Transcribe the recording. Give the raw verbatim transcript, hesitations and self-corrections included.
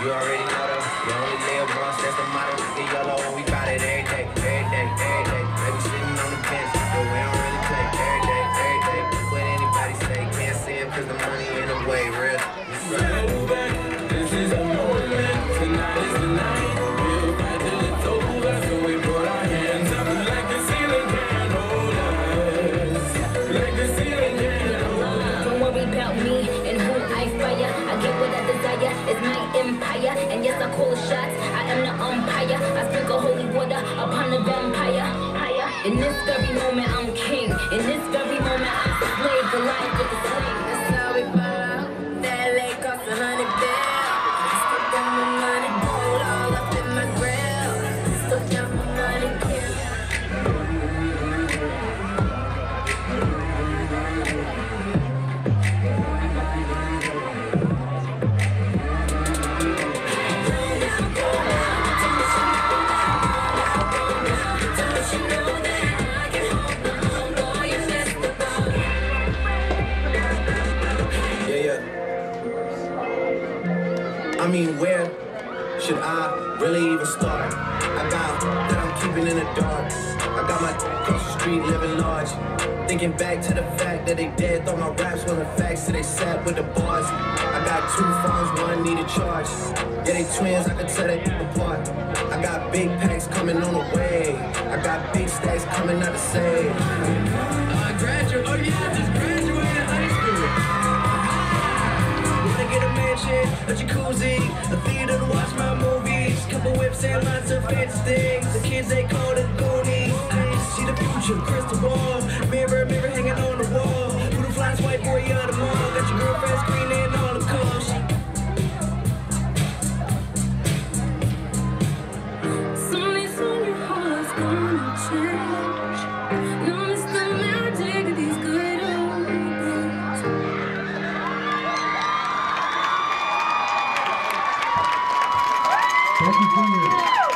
You already know though. You only live once, that's the motto. See YOLO and we bout it every day, every day, every day. Maybe sitting on the bench, but we don't really play every day, every day. What anybody say, can't see it cause the money in the way, real. This is a moment, tonight is the night. We'll fight till it's over, so we put our hands up like the ceiling can't hold us. Like the ceiling can't hold us. Don't worry about me and who I fire. I get what I desire, it's my empire. And yes, I call the shots, I am the umpire. I sprinkle holy water upon the vampire. In this very moment, I'm king. In this very moment, I'm slave, alive with the slave. That's how we fall out. That lake cost a hundred bills. Still down with money, gold all up in my grill. Still down with money, kill. I mean, where should I really even start? I got that I'm keeping in the dark. I got my across the street living large. Thinking back to the fact that they dead, thought my raps wasn't facts, so they sat with the bars. I got two phones, one need a charge. Yeah, they twins, I can tell they apart. I got big packs coming on the way. I got big stacks coming out to save. I graduated, oh yeah, I just graduated high school. Wanna get a mansion, a jacuzzi, a theater to watch my movies, couple whips and lots of fancy things. The kids they call it Goonies. I see the future, crystal ball, mirror, mirror hanging on the wall. Who the flies, white boy, you the mall. Got your girlfriend screaming on the call. Someday soon your heart's gonna change. No, it's the magic of these good old days. Thank you, Junior.